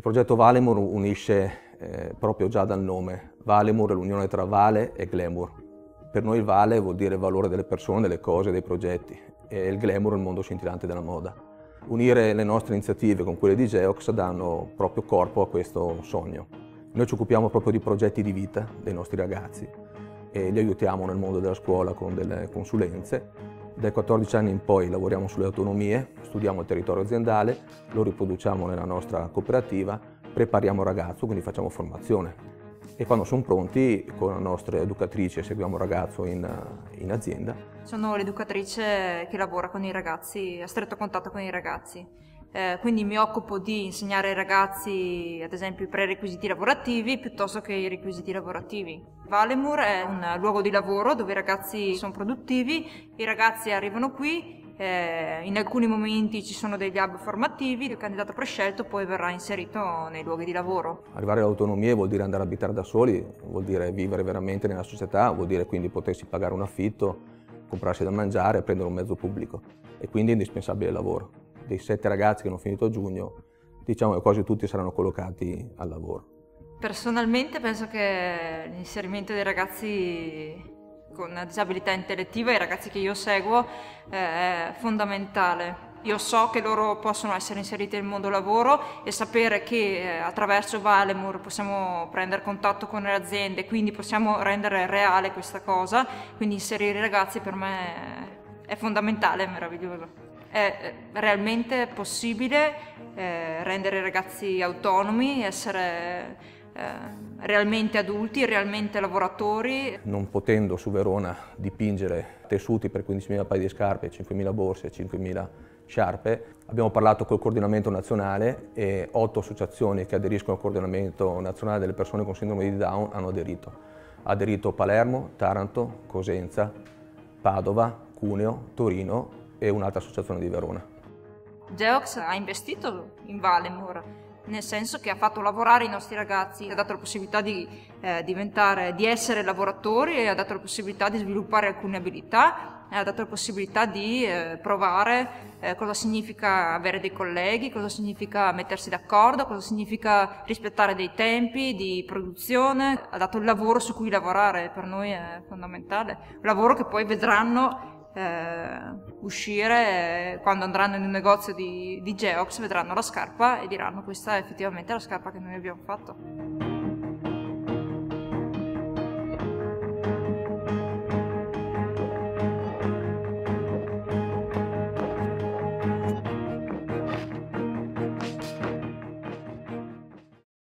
progetto Valemur unisce proprio già dal nome. Valemur è l'unione tra Vale e Glamour. Per noi il Vale vuol dire il valore delle persone, delle cose, dei progetti, e il Glamour è il mondo scintillante della moda. Unire le nostre iniziative con quelle di Geox danno proprio corpo a questo sogno. Noi ci occupiamo proprio di progetti di vita dei nostri ragazzi e li aiutiamo nel mondo della scuola con delle consulenze. Dai 14 anni in poi lavoriamo sulle autonomie, studiamo il territorio aziendale, lo riproduciamo nella nostra cooperativa, prepariamo il ragazzo, quindi facciamo formazione. E quando sono pronti, con la nostra educatrice seguiamo il ragazzo in azienda. Sono l'educatrice che lavora con i ragazzi, a stretto contatto con i ragazzi. Quindi mi occupo di insegnare ai ragazzi, ad esempio, i prerequisiti lavorativi piuttosto che i requisiti lavorativi. Valemur è un luogo di lavoro dove i ragazzi sono produttivi, i ragazzi arrivano qui, in alcuni momenti ci sono degli hub formativi, il candidato prescelto poi verrà inserito nei luoghi di lavoro. Arrivare all'autonomia vuol dire andare a abitare da soli, vuol dire vivere veramente nella società, vuol dire quindi potersi pagare un affitto, comprarsi da mangiare e prendere un mezzo pubblico. E quindi è indispensabile il lavoro. Dei 7 ragazzi che hanno finito a giugno, diciamo che quasi tutti saranno collocati al lavoro. Personalmente penso che l'inserimento dei ragazzi con disabilità intellettiva, i ragazzi che io seguo, è fondamentale. Io so che loro possono essere inseriti nel mondo lavoro e sapere che attraverso Valemur possiamo prendere contatto con le aziende, quindi possiamo rendere reale questa cosa, quindi inserire i ragazzi per me è fondamentale, è meraviglioso. È realmente possibile rendere i ragazzi autonomi, essere realmente adulti, realmente lavoratori. Non potendo su Verona dipingere tessuti per 15.000 paia di scarpe, 5.000 borse, 5.000 sciarpe, abbiamo parlato col coordinamento nazionale e 8 associazioni che aderiscono al coordinamento nazionale delle persone con sindrome di Down hanno aderito. Ha aderito Palermo, Taranto, Cosenza, Padova, Cuneo, Torino e un'altra associazione di Verona. Geox ha investito in Valemur, nel senso che ha fatto lavorare i nostri ragazzi, ha dato la possibilità di essere lavoratori e ha dato la possibilità di sviluppare alcune abilità, ha dato la possibilità di provare cosa significa avere dei colleghi, cosa significa mettersi d'accordo, cosa significa rispettare dei tempi di produzione, ha dato il lavoro su cui lavorare, per noi è fondamentale, un lavoro che poi vedranno uscire quando andranno in un negozio di Geox, vedranno la scarpa e diranno: questa è effettivamente la scarpa che noi abbiamo fatto.